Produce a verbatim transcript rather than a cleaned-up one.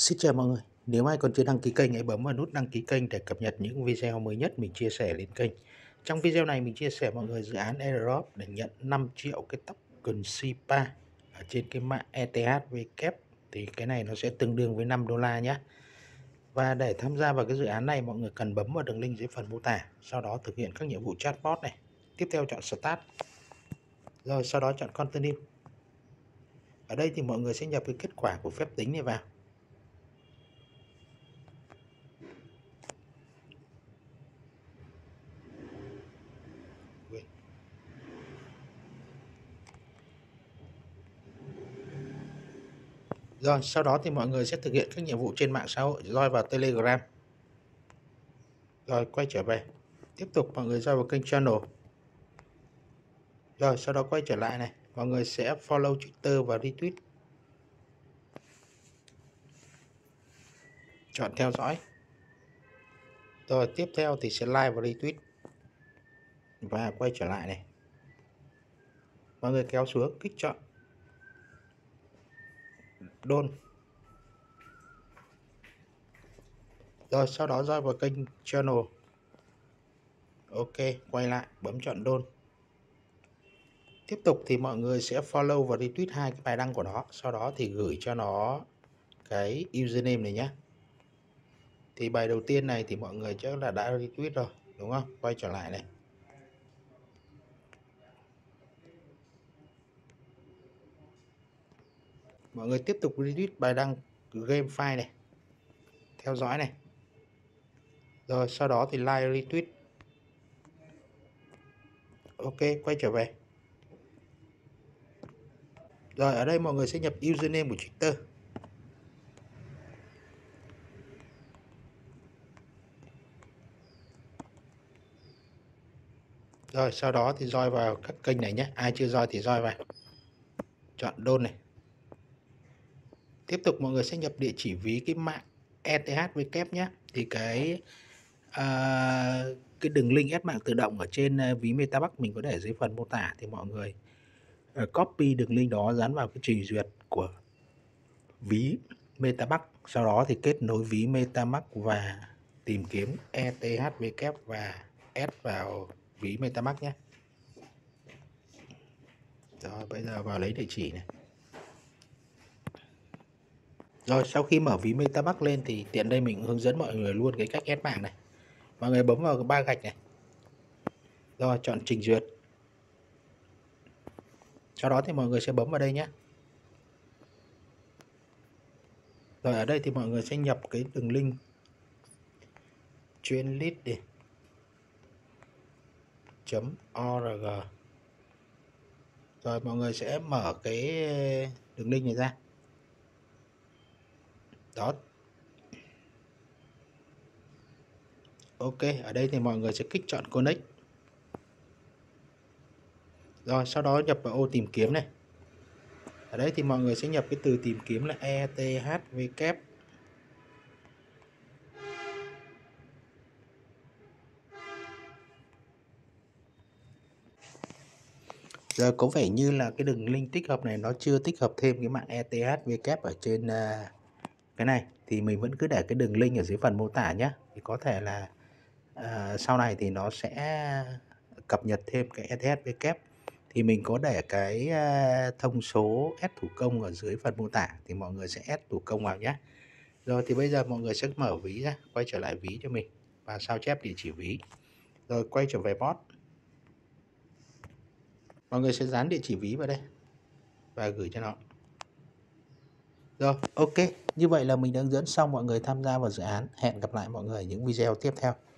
Xin chào mọi người, nếu ai còn chưa đăng ký kênh hãy bấm vào nút đăng ký kênh để cập nhật những video mới nhất mình chia sẻ lên kênh. Trong video này mình chia sẻ mọi người dự án airdrop để nhận năm triệu cái token xê i pê a ở trên cái mã e tê hát vê kép, thì cái này nó sẽ tương đương với năm đô la nhé. Và để tham gia vào cái dự án này mọi người cần bấm vào đường link dưới phần mô tả, sau đó thực hiện các nhiệm vụ chatbot này. Tiếp theo chọn Start, rồi sau đó chọn Continue. Ở đây thì mọi người sẽ nhập cái kết quả của phép tính này vào. Rồi sau đó thì mọi người sẽ thực hiện các nhiệm vụ trên mạng xã hội, join vào Telegram. Rồi quay trở về. Tiếp tục mọi người join vào kênh channel. Rồi sau đó quay trở lại này, mọi người sẽ follow Twitter và retweet. Chọn theo dõi. Rồi tiếp theo thì sẽ like và retweet. Và quay trở lại này. Mọi người kéo xuống, kích chọn Don. Rồi sau đó join vào kênh channel. Ok, quay lại, bấm chọn Don. Tiếp tục thì mọi người sẽ follow và retweet hai cái bài đăng của nó. Sau đó thì gửi cho nó cái username này nhé. Thì bài đầu tiên này thì mọi người chắc là đã retweet rồi, đúng không? Quay trở lại này. Mọi người tiếp tục retweet bài đăng GameFi này. Theo dõi này. Rồi sau đó thì like retweet. Ok, quay trở về. Rồi ở đây mọi người sẽ nhập username của Twitter. Rồi sau đó thì join vào các kênh này nhé. Ai chưa join thì join vào. Chọn Don này. Tiếp tục mọi người sẽ nhập địa chỉ ví cái mạng e tê hát vê kép nhé. Thì cái à, cái đường link ép mạng tự động ở trên ví MetaBask mình có để dưới phần mô tả, thì mọi người uh, copy đường link đó dán vào cái trình duyệt của ví MetaBask. Sau đó thì kết nối ví MetaBask và tìm kiếm e tê hát vê kép và add vào ví MetaBask nhé. Rồi bây giờ vào lấy địa chỉ này. Rồi sau khi mở ví MetaBask lên thì tiện đây mình hướng dẫn mọi người luôn cái cách add mạng này. Mọi người bấm vào ba gạch này. Rồi chọn trình duyệt. Sau đó thì mọi người sẽ bấm vào đây nhé. Rồi ở đây thì mọi người sẽ nhập cái đường link chainlist đi .org. Rồi mọi người sẽ mở cái đường link này ra. Đó. Ok, ở đây thì mọi người sẽ kích chọn Connect. Rồi sau đó nhập vào ô tìm kiếm này. Ở đây thì mọi người sẽ nhập cái từ tìm kiếm là e tê hát vê kép. Giờ có vẻ như là cái đường link tích hợp này nó chưa tích hợp thêm cái mạng e tê hát vê kép ở trên uh, cái này, thì mình vẫn cứ để cái đường link ở dưới phần mô tả nhé. Thì có thể là uh, sau này thì nó sẽ cập nhật thêm cái e tê hát vê kép. Thì mình có để cái uh, thông số add thủ công ở dưới phần mô tả, thì mọi người sẽ add thủ công vào nhé. Rồi thì bây giờ mọi người sẽ mở ví ra, quay trở lại ví cho mình và sao chép địa chỉ ví. Rồi quay trở về bot. Mọi người sẽ dán địa chỉ ví vào đây và gửi cho nó. Rồi, ok. Như vậy là mình đã hướng dẫn xong mọi người tham gia vào dự án. Hẹn gặp lại mọi người ở những video tiếp theo.